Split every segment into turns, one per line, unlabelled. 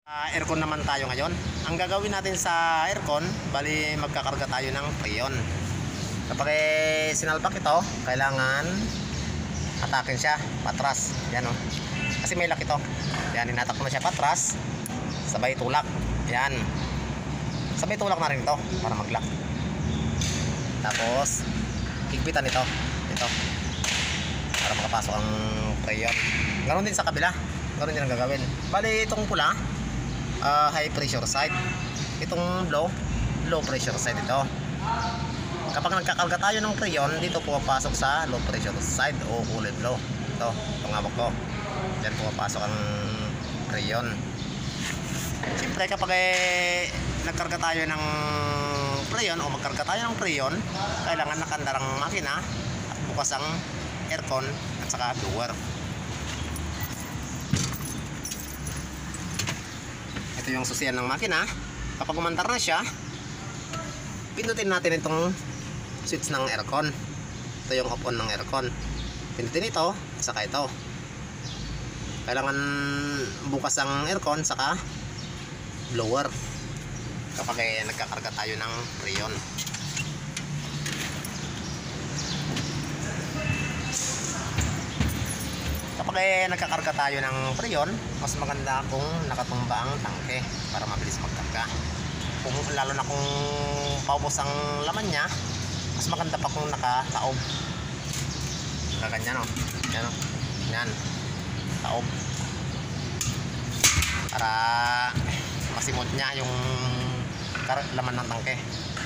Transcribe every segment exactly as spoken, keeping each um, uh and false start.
Uh, aircon naman tayo ngayon. Ang gagawin natin sa aircon, bali magkakarga tayo ng freon. Kapag eh, sinalpak ito, kailangan hatakin siya patras. Yan o. Kasi may lock ito. Yan, inatak mo na siya patras. Sabay tulak. Yan. Sabay tulak na rin ito para mag-lock. Tapos, higpitan ito. Ito. Para makapasok ang freon. Ganon din sa kabila. Ganon din ang gagawin. Bali itong pula, uh, high pressure side. Itong low, low pressure side ito. Kapag nagkakarga tayo ng freon, dito pumapasok sa low pressure side o kulay blow. Ito, itong hawak ko. Diyan pumapasok ang freon. Siyempre kapag eh, nagkarga tayo ng freon o magkarga tayo ng freon, kailangan nakandar ang makina at bukas ang aircon at saka blower. Ito yung susian ng makina. Kapag umantar na siya, pindutin natin itong switch ng aircon. Ito yung off on ng aircon. Pindutin ito, saka ito. Kailangan bukas ang aircon saka blower kapag eh, nagkakarga tayo ng freon. Kapag eh, nagkakarga tayo ng freon, mas maganda kung nakatumba ang tangke para mabilis magkarga. Kung lalo na kung paubos ang laman niya, mas maganda pa kung nakataob. Kaganyan o. Yan o. Yan. Taob. Para masimot niya yung laman ng tangke.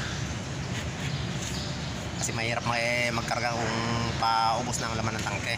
Kasi mahirap magkarga kung paubos na ang laman ng tangke.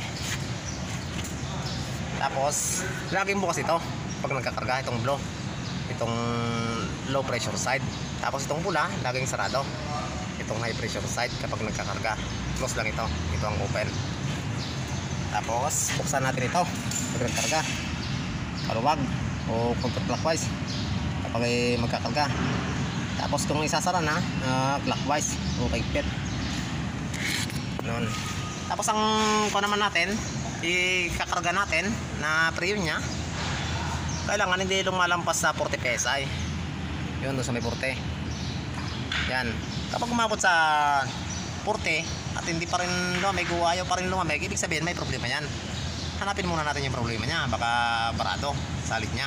Tapos, laging bukas ito pag nagkakarga itong blow. Itong low pressure side. Tapos itong pula, laging sarado. Itong high pressure side kapag nagkakarga. Close lang ito. Ito ang open. Tapos, buksan natin ito pag nagkarga. Paluwag o counterclockwise kapag ay magkakarga. Tapos kung isasara na, uh, clockwise o paigpit. Noon. Tapos ang kung naman natin, ikakarga natin na freon niya, kailangan hindi lumalampas sa forty P S I. Yun, doon sa may forty. Yan. Kapag umabot sa forty at hindi pa rin lumamig o ayaw pa rin lumamig, ibig sabihin may problema yan. Hanapin muna natin yung problema niya. Baka barado, salit niya.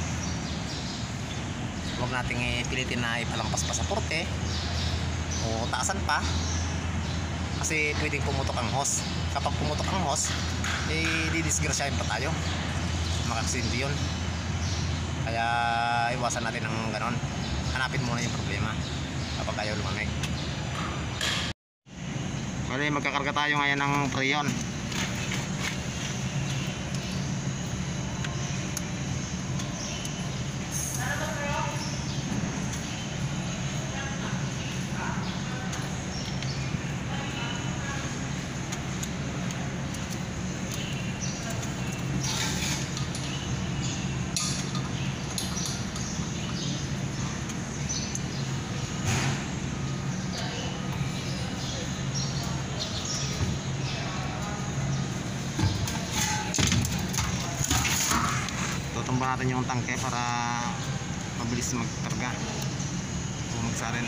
Huwag nating ipilitin na ipalampas pa sa forty o taasan pa, kasi pwedeng pumutok ang hose. Kapag pumutok ang hose, eh didisgrasyahin pa tayo, makakasindi yun. Kaya iwasan natin ng ganon. Hanapin muna yung problema kapag ayaw lumamig. Bali magkakarga tayo ngayon ng freon. Tutumba natin yung tangke para mabilis magkarga o magsarin.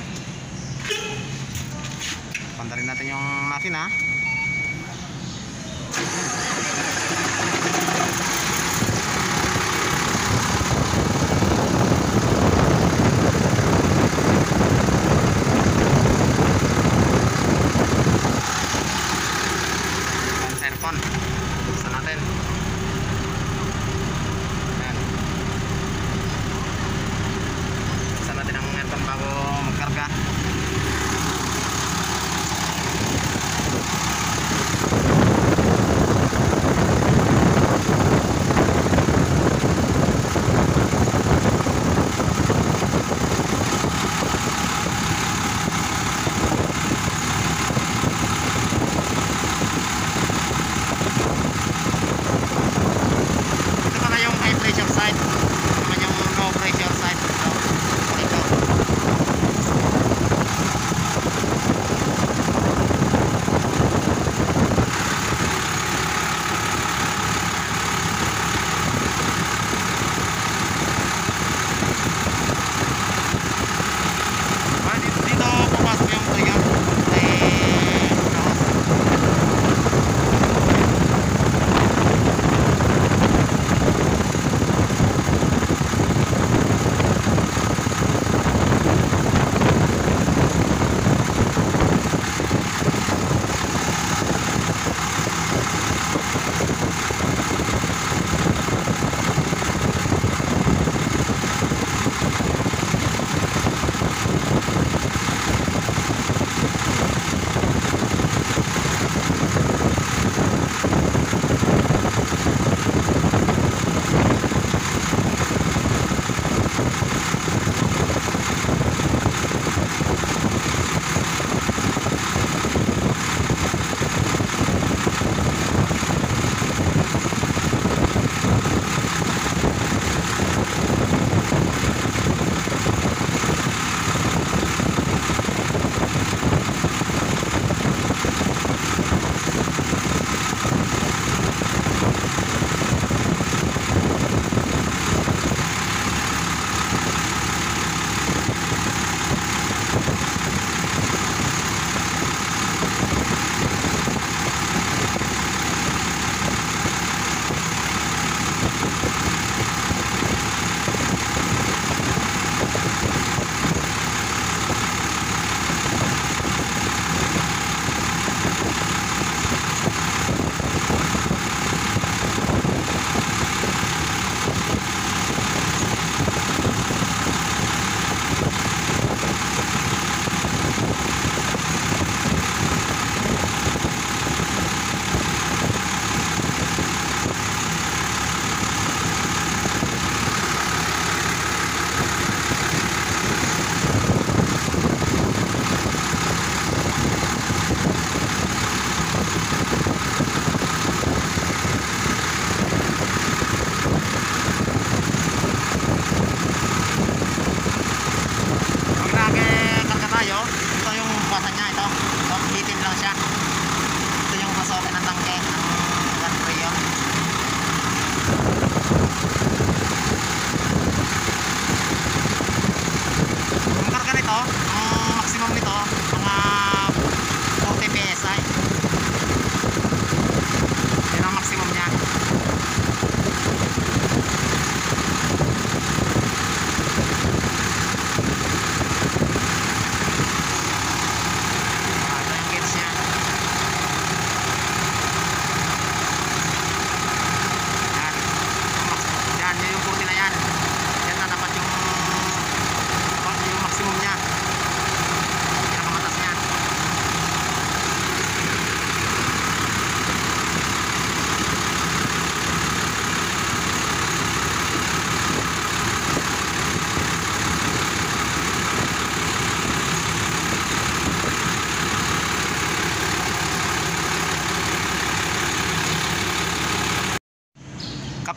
Pandarin natin yung makina. Aircon, buksan natin. Buksan natin ang aircon bago magkarga.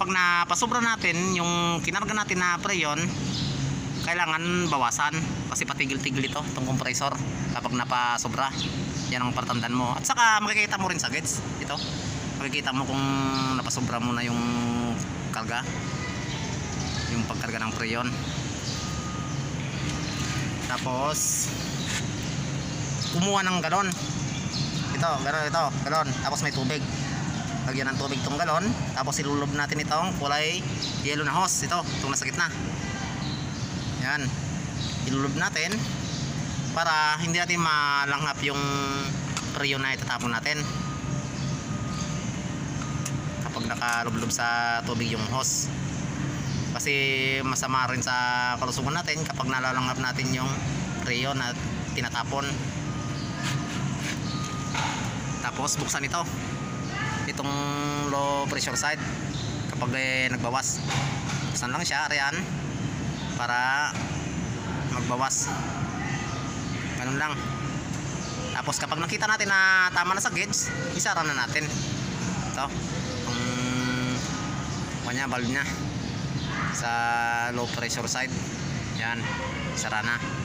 kapag napasobra natin yung kinarga natin na preyon, kailangan bawasan kasi patigil-tigil ito itong compressor kapag napasobra. Yan ang palatandaan mo. At saka makikita mo rin sa gauge ito, makikita mo kung napasobra mo na yung karga, yung pagkarga ng preyon. Tapos kumuha ng galon, ito galon, ito galon, tapos may tubig, lagyan ng tubig itong galon, tapos ilulub natin itong kulay yellow na hose, ito itong nasa gitna. Yan, ilulub natin para hindi natin malanghap yung preyon na itatapon natin kapag nakalublob sa tubig yung hose, kasi masama rin sa kalusugan natin kapag nalalanghap natin yung preyon na tinatapon. Tapos buksan ito, itong low pressure side kapag eh, nagbawas, buksan lang siya riyan para magbawas, ganun lang. Tapos kapag nakita natin na tama na sa gauge, isara na natin ito yung kanya valve nya sa low pressure side. Yan, isara na.